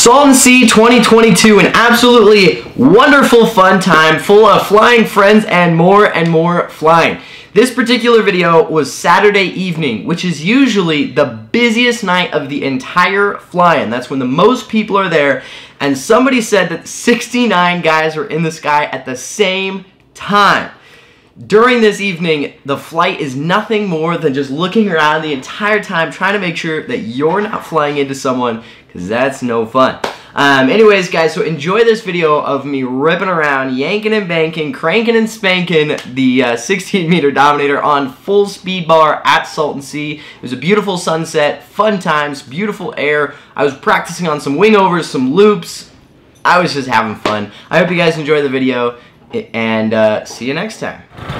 Salton 2022, an absolutely wonderful fun time full of flying friends and more flying. This particular video was Saturday evening, which is usually the busiest night of the entire fly-in. That's when the most people are there, and somebody said that 69 guys were in the sky at the same time. During this evening, the flight is nothing more than just looking around the entire time, trying to make sure that you're not flying into someone, because that's no fun. Anyways, guys, so enjoy this video of me ripping around, yanking and banking, cranking and spanking the 16-meter Dominator on full speed bar at Salton Sea. It was a beautiful sunset, fun times, beautiful air. I was practicing on some wingovers, some loops. I was just having fun. I hope you guys enjoy the video, and see you next time.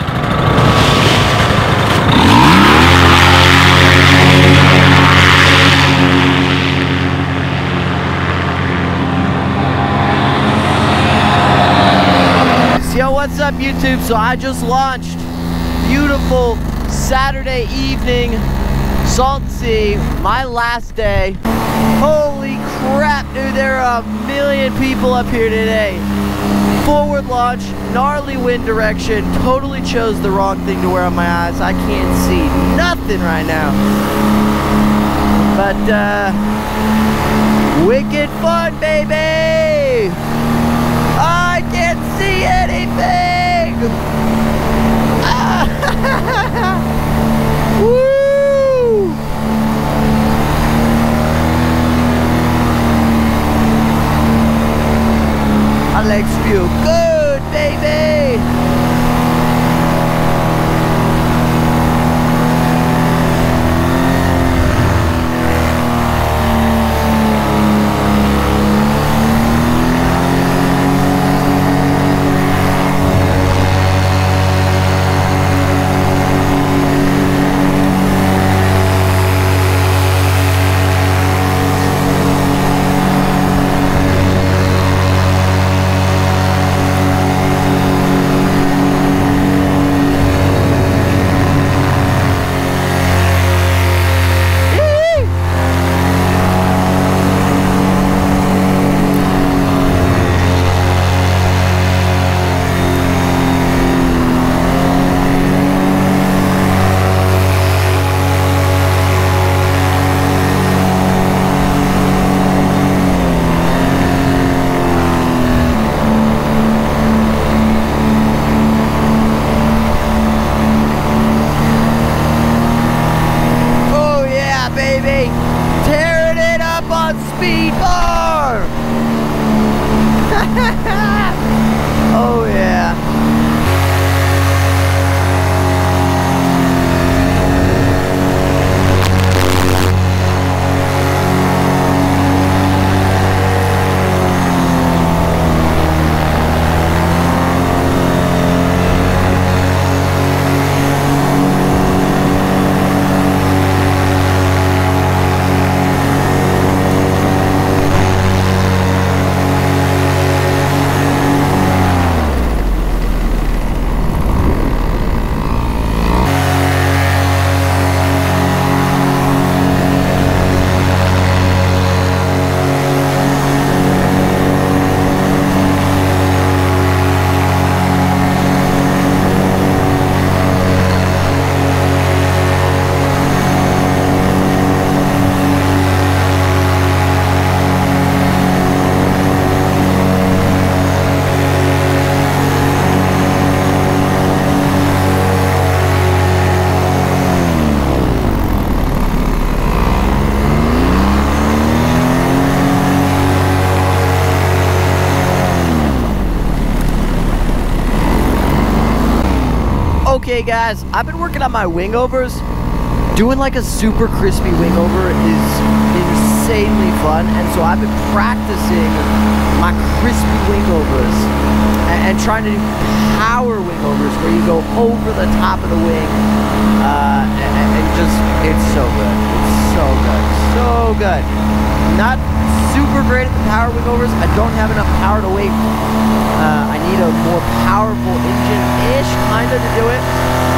Yo, what's up YouTube? So I just launched beautiful Saturday evening, Salton Sea, my last day. Holy crap, dude, there are a million people up here today. Forward launch, gnarly wind direction, totally chose the wrong thing to wear on my eyes. I can't see nothing right now. But, wicked fun, baby! I can't see anything! Woo! My legs feel good, baby! Tearing it up on speed bar! Oh yeah. Okay guys, I've been working on my wingovers. Doing like a super crispy wingover is insanely fun, and so I've been practicing my crispy wingovers and trying to do power wingovers where you go over the top of the wing, and just, it's so good. It's so good, so good. Not super great at the power wingovers. I don't have enough power to weight. I need a more powerful engine-ish kind of to do it.